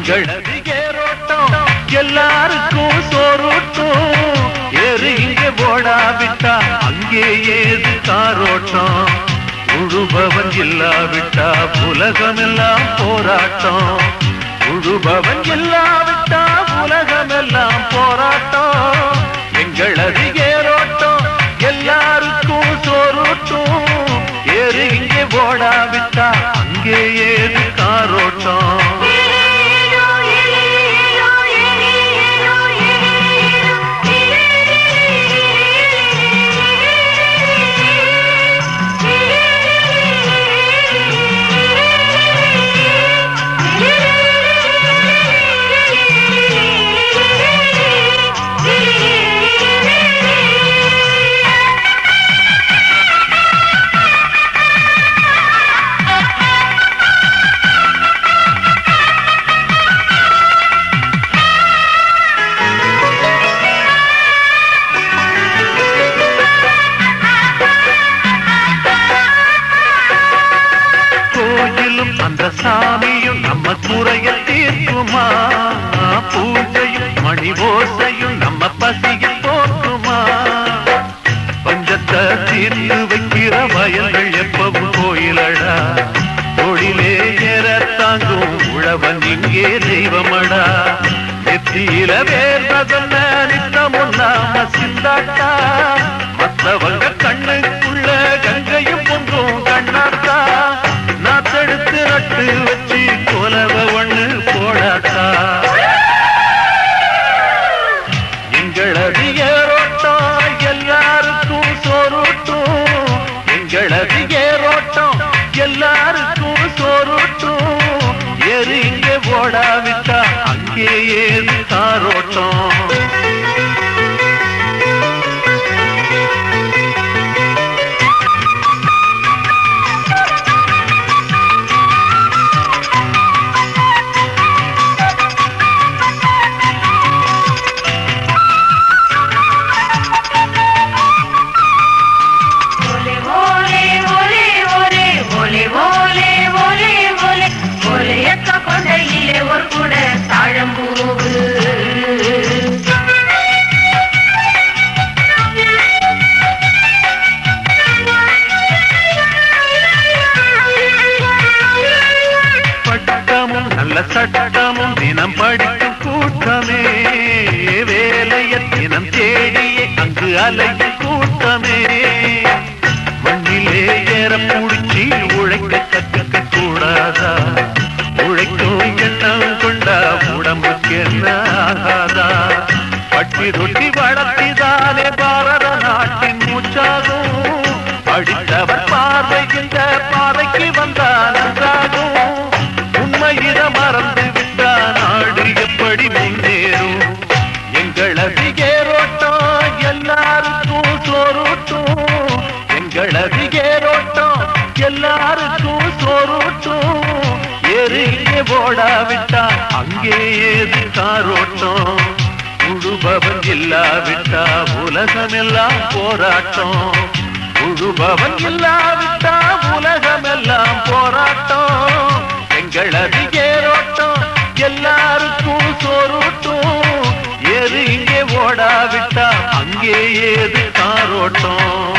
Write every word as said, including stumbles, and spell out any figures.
எங்களோட்டம் எல்லாருக்கும் சோறுட்டும் ஏறு இங்கே போடாவிட்டா அங்கே ஏது காரோட்டம் உழுபவன் இல்லாவிட்டா உலகமெல்லாம் போராட்டம் உழுபவன் இல்லாவிட்டா உலகமெல்லாம் போராட்டம் எங்களது ஏரோட்டம் எல்லாருக்கும் சோறுட்டும் ஏறு இங்கே போடாவிட்டா அங்கே ஏது காரோட்டம் அந்த சாமியும் நம்ம குறைய தீர்க்குமா பூஜையும் மணி ஓசையும் நம்ம பசியை போக்குமா பஞ்சத்தை தீர்த்து வைக்கிற வயல்கள் எப்பவும் கோயிலடா தொழிலே ஏற தாங்கும் உழவன் இங்கே தெய்வமடா நெத்தியில வேர்வதல்ல நித்தமும் நாம சிந்தாட்டா மற்றவங்க கண்ணுக்குள்ள கங்கையும் பொங்கும் கண்ணாத்தா நாத்தெடுத்து நட்டு வச்சு கொலவ ஒண்ணு போடாத்தா எங்களது ஏரோட்டம் எல்லாருக்கும் சோறுட்டும் எங்களது ஏரோட்டம் எல்லாருக்கும் சோறுட்டும் ஏறு இங்கே போடாவிட்டா அங்கே ஏது காரோட்டம் சட்டமும் தினம் படிக்கும் கூட்டமே வேலைய தினம் தேடியே அங்கு அலையும் கூட்டமே மண்ணிலே ஏற முடிச்சு உழைக்க கற்றுக்க கூடாதா உழைக்கும் எண்ணம் கொண்டா உடம்புக்கு என்ன ஆகாதா பட்டி ரொட்டி வளர்த்திதானே பாரத நாட்டின் மூச்சாகும் படித்தவர் பார்வை இந்த பாதைக்கு வந்தால் நன்றாகும் உண்மையிட மறந்து விட்டா நாடு எப்படி முன்னேறும் எங்களது ஏரோட்டம் எல்லாருக்கும் சோறுட்டும் எங்களது ஏரோட்டம் எல்லாருக்கும் சோறுட்டும் ஏறு இங்கே போடாவிட்டா அங்கே ஏது காரோட்டம் உழுபவன் இல்லாவிட்டா உலகமெல்லாம் போராட்டம் உழுபவன் இல்லாவிட்டா உலகமெல்லாம் போராட்டம் எங்களது ஏரோட்டம் எல்லாருக்கும் சோறுட்டும் ஏறு இங்கே ஓடாவிட்டா அங்கே ஏது காரோட்டம்